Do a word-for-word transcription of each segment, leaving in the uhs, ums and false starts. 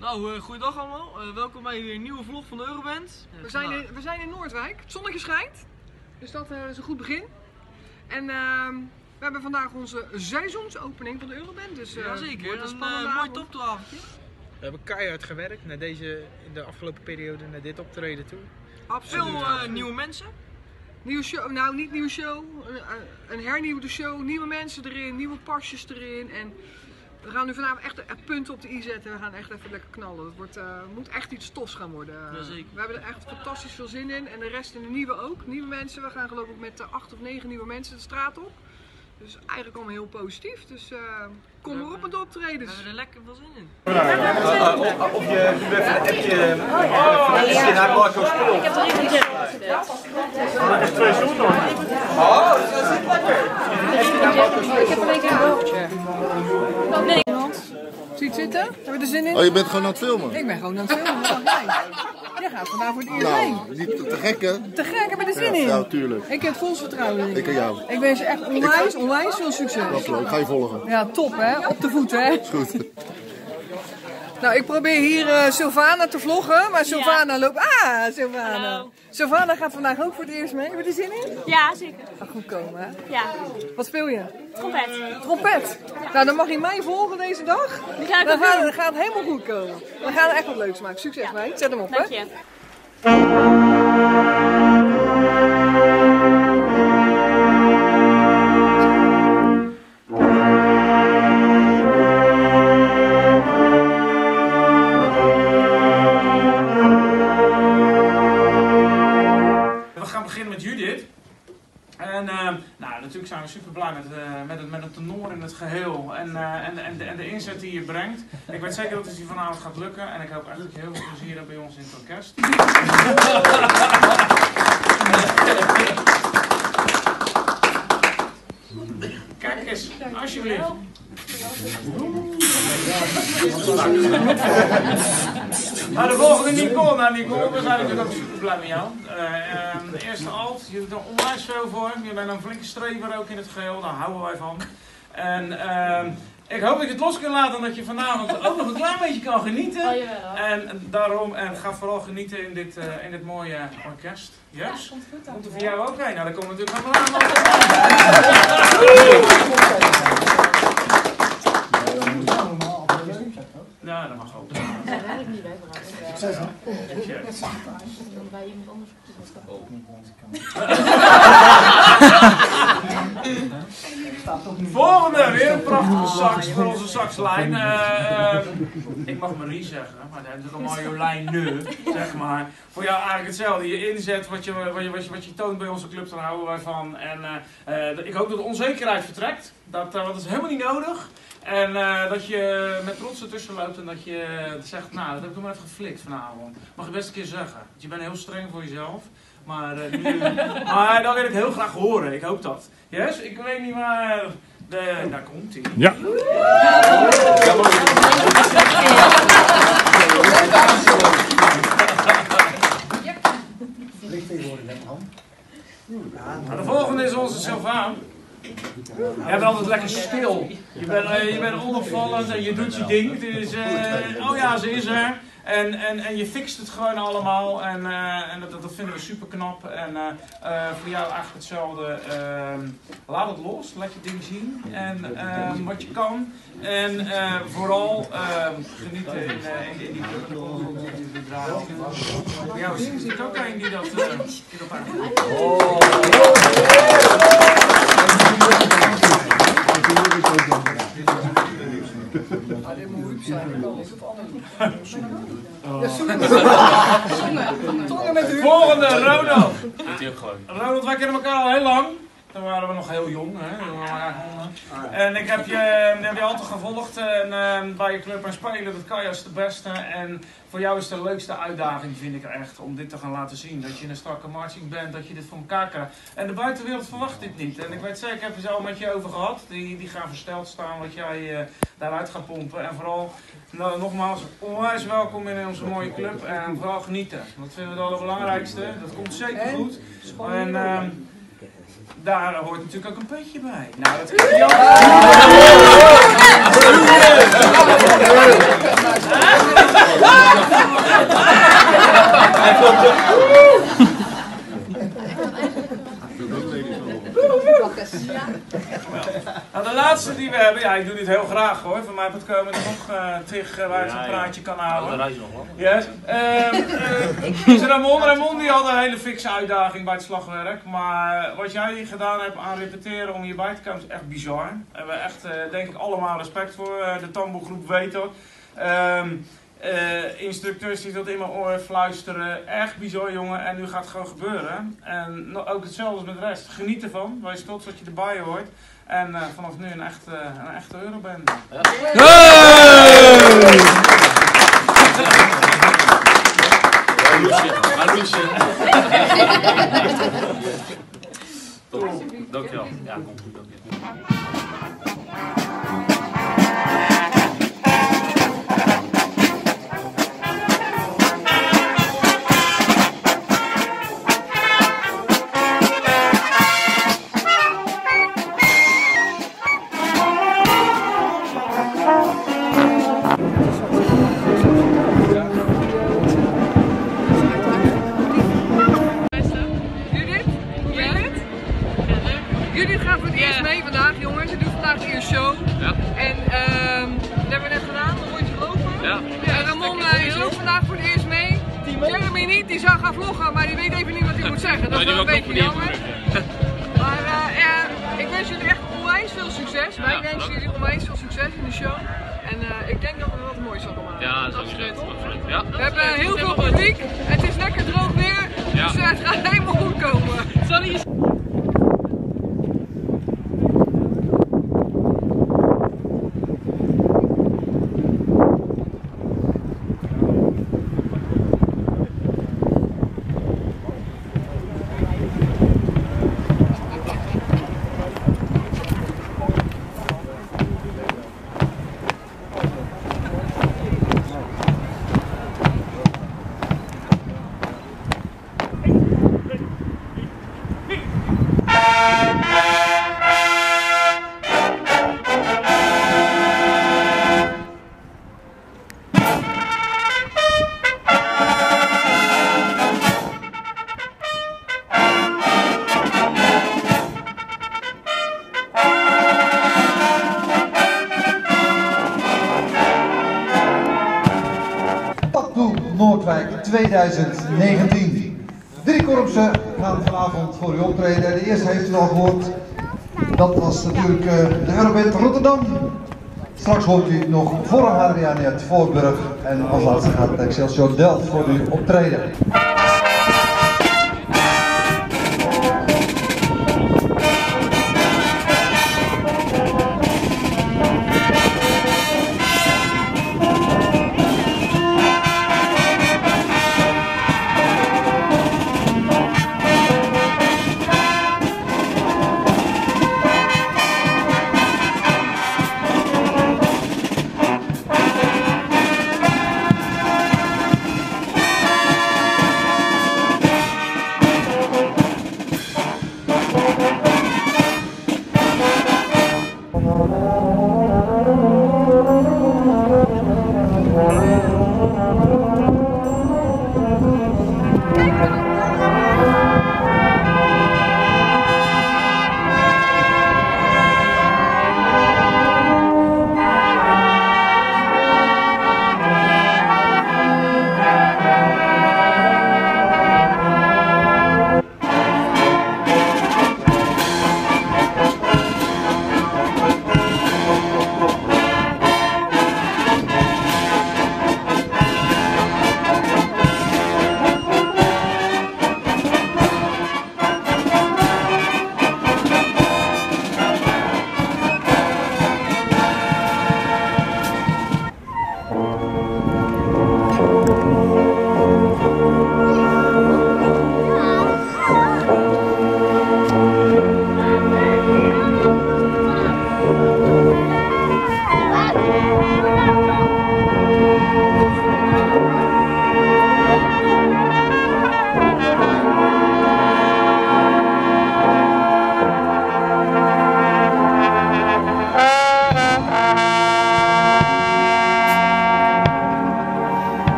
Nou, uh, goeiedag allemaal. Uh, welkom bij weer een nieuwe vlog van de Euroband. We zijn, in, we zijn in Noordwijk. Het zonnetje schijnt, dus dat uh, is een goed begin. En uh, we hebben vandaag onze seizoensopening van de Euroband. Dus, uh, Jazeker, een, een uh, mooi topavondje. We hebben keihard gewerkt naar deze, in de afgelopen periode naar dit optreden toe. Absoluut. Veel uh, nieuwe mensen. Nieuwe show, nou niet nieuwe show, een, een hernieuwde show, nieuwe mensen erin, nieuwe pasjes erin. En we gaan nu vanavond echt punten op de i zetten. We gaan echt even lekker knallen. Het wordt, uh, moet echt iets tofs gaan worden. Jazeker. We hebben er echt fantastisch veel zin in. En de rest in de nieuwe ook. Nieuwe mensen. We gaan geloof ik met uh, acht of negen nieuwe mensen de straat op. Dus eigenlijk allemaal heel positief. Dus uh, kom maar op met de optredens. We hebben er lekker veel zin in. Uh, uh, of je nu even een appje uh, naar Marco Spul. Ik heb er even een is twee zoeten. Oh, dat is niet lekker. Ik heb een keer een boventje. Dat ben ik. Zie je het zitten? Hebben we er zin in? Oh, je bent gewoon aan het filmen? Ik ben gewoon aan het filmen. Wat jij? Jij gaat vandaag voor het eerst heen. Nou, niet te gek hè? Te gek, heb je er zin in? Ja, tuurlijk. Ik heb vol vertrouwen in. Ik en jou. Ik wens je echt onwijs, onwijs veel succes. Dat is leuk. Ik ga je volgen. Ja, top hè? Op de voet hè? Is goed. Nou, ik probeer hier uh, Sylvana te vloggen, maar Sylvana ja. loopt... Ah, Sylvana! Hallo. Sylvana gaat vandaag ook voor het eerst mee. Heb je er zin in? Ja, zeker. Gaat goed komen, hè? Ja. Wat speel je? Trompet. Trompet? Ja. Nou, dan mag je mij volgen deze dag. Ja, dan gaat, dan gaat het helemaal goed komen. We gaan er echt wat leuks maken. Succes ja. mee. Zet hem op, hè? Dank je. En uh, nou, natuurlijk zijn we super blij met, uh, met, het, met het tenor in het geheel en, uh, en, en, de, en de inzet die je brengt. Ik weet zeker dat het hier vanavond gaat lukken en ik hoop echt dat je heel veel plezier hebt bij ons in het orkest. Kijk eens, alsjeblieft. Maar de volgende Nicole, nou Nicole, we zijn natuurlijk ook super blij met jou. Uh, uh, de eerste alt, je doet er onwijs veel voor. Je bent een flinke strever ook in het geheel, daar houden wij van. En uh, ik hoop dat je het los kunt laten en dat je vanavond ook nog een klein beetje kan genieten. Oh, jawel. En daarom, en ga vooral genieten in dit, uh, in dit mooie orkest. Yes? Ja, komt goed dan. Komt er voor jou ook heen? Nou, dat komt natuurlijk helemaal aan. Nou, dat mag ook. Dat werkt niet bij Succes hè? bij iemand anders ook niet. Volgende, weer een prachtige sax voor onze saxlijn. Uh, uh, ik mag Marie zeggen, maar dat is allemaal Jolijn nu, zeg maar. Voor jou eigenlijk hetzelfde. Je inzet, wat je, wat je, wat je, wat je toont bij onze club, daar houden wij van. En uh, uh, ik hoop dat de onzekerheid vertrekt. Dat, uh, dat is helemaal niet nodig. En uh, dat je met trots ertussen loopt en dat je zegt, nou dat heb ik nog maar even geflikt vanavond. Mag je best een keer zeggen. Want je bent heel streng voor jezelf. Maar, uh, nu, maar dat wil ik heel graag horen, ik hoop dat. Yes, ik weet niet waar, de, daar komt hij. Ja. De volgende is onze Sylvaan. Je bent altijd lekker stil. Je bent, uh, je bent onopvallend en je doet je ding. Dus, uh, oh ja, ze is er. En, en, en je fixt het gewoon allemaal. En, uh, en dat, dat vinden we super knap. En uh, uh, voor jou eigenlijk hetzelfde. Uh, laat het los. Laat je ding zien. En uh, wat je kan. En uh, vooral uh, genieten in, uh, in, in die draaien. Voor jou is het ook een die dat, uh, die dat eigenlijk doet. Oh. Ah, dit moet hoep zijn. Volgende, Ronald. Ronald, wij kennen elkaar al heel lang. Toen waren we nog heel jong, hè? En ik heb je, heb je altijd gevolgd en, uh, bij je club en spelen, dat kan je als de beste. En voor jou is de leukste uitdaging, vind ik echt, om dit te gaan laten zien. Dat je in een strakke marching bent, dat je dit voor elkaar krijgt. En de buitenwereld verwacht dit niet. En ik weet zeker, ik heb het al met je over gehad. Die, die gaan versteld staan wat jij uh, daaruit gaat pompen. En vooral, nou, nogmaals, onwijs welkom in onze mooie club. En vooral genieten. Dat vinden we het allerbelangrijkste. Dat komt zeker goed. En, uh, daar hoort natuurlijk ook een petje bij. Nou, dat kan je ook. Nou, de laatste die we hebben, ja, ik doe dit heel graag hoor. Van mij het komen er nog uh, tig uh, waar ik zo'n praatje kan houden. Yes. Uh, uh, Ramon, Ramon die had een hele fikse uitdaging bij het slagwerk. Maar wat jij gedaan hebt aan repeteren om hierbij te komen is echt bizar. Daar hebben we echt, uh, denk ik, allemaal respect voor. Uh, de tamboergroep weet dat. Um, Uh, instructeurs die dat in mijn oor fluisteren. Echt bizar, jongen. En nu gaat het gewoon gebeuren. En ook hetzelfde als met de rest. Geniet ervan. Wees trots dat je erbij hoort. En uh, vanaf nu een echte, een echte Euroband. Ja. Dankjewel. Ja, komt goed. Dankjewel. Judith gaat voor het eerst mee vandaag, jongens. Ze doet vandaag de eerste show. Ja. En um, dat hebben we net gedaan, een rondje lopen. Ja. Ja, en Ramon uh, is ook vandaag voor het eerst mee. Jeremy niet, die zou gaan vloggen, maar die weet even niet wat hij moet zeggen. Dat is wel een beetje jammer. Maar uh, ja, ik wens jullie echt onwijs veel succes. Wij ja, wensen jullie onwijs veel succes in de show. En uh, ik denk dat we wat moois zullen maken. Ja, dat is absoluut. absoluut. Ja. We hebben heel veel publiek. Het is lekker droog weer, ja. Dus uh, het gaat helemaal goed komen. Sorry. Noordwijk tweeduizend negentien. Drie korpsen gaan vanavond voor u optreden. De eerste heeft u al gehoord. Dat was natuurlijk uh, de Euroband Rotterdam. Straks hoort u nog voor Hadrianet Voorburg. En als laatste gaat Excelsior Delft voor u optreden.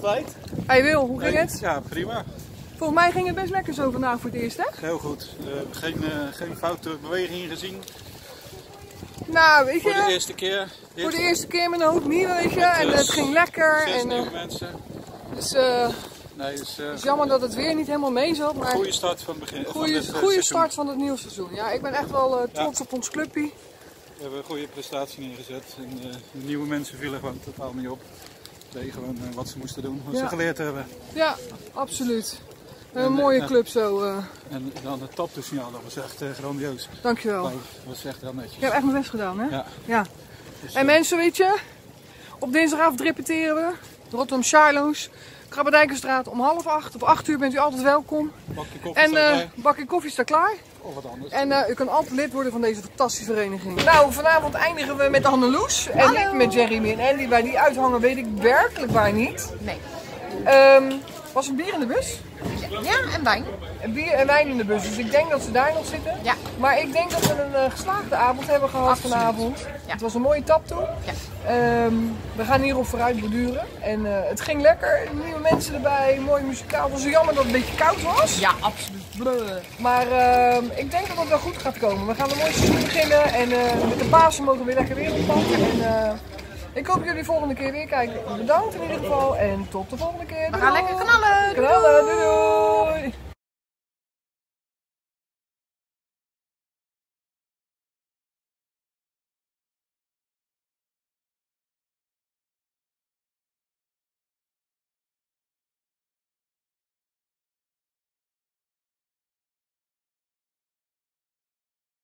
kwijt. Hey Wil, hoe ging het? Ja, prima. Volgens mij ging het best lekker zo vandaag voor het eerst, hè? Heel goed. Uh, geen, uh, geen foute bewegingen gezien. Nou, weet je... Voor de eerste keer. Voor de eerste keer met een hoop nieuwe, weet je. En het ging lekker. Zes en, nieuwe uh, mensen. Dus, uh, nee, dus, uh, het is jammer dat het weer niet helemaal mee zat. Maar goede start van het begin. Goede, van dit, uh, goede start van het nieuwe seizoen. Ja, ik ben echt wel uh, trots ja. op ons clubje. We hebben een goede prestatie neergezet. En, uh, de nieuwe mensen vielen gewoon totaal niet op. Deden gewoon uh, wat ze moesten doen, wat ja. ze geleerd hebben. Ja, absoluut. En, een mooie uh, club zo. Uh. En dan het taptoessignaal, dat was echt uh, grandioos. Dankjewel. Dat was echt heel netjes. Ik heb echt mijn best gedaan, hè? Ja. ja. Dus, en uh, mensen, weet je, op dinsdagavond repeteren we. Rotterdam Charloes. Krabberdijkenstraat om half acht. Op acht uur bent u altijd welkom. Bakje koffie en staat uh, klaar. bakje koffie staat klaar. Of wat anders. En uh, u kan altijd lid worden van deze fantastische vereniging. Nou, vanavond eindigen we met Anneloes. En Hallo. niet met Jeremy en Andy. Bij die uithangen weet ik werkelijk waar niet. Nee. Um, was er bier in de bus? Ja, en wijn. En bier en wijn in de bus. Dus ik denk dat ze daar nog zitten. Ja. Maar ik denk dat we een uh, geslaagde avond hebben gehad Absoluut. vanavond. Ja. Het was een mooie tap toe. Ja. Um, we gaan hierop vooruit borduren. En uh, het ging lekker. Nieuwe mensen erbij. Mooi muzikaal. Het was jammer dat het een beetje koud was. Ja, absoluut. Bleh. Maar uh, ik denk dat het wel goed gaat komen. We gaan een mooi seizoen beginnen. En uh, met de Pasen mogen we weer lekker weer op pad. En, uh, ik hoop jullie volgende keer weer kijken. Bedankt in ieder geval. En tot de volgende keer. We gaan lekker knallen. Knallen. Doei doei.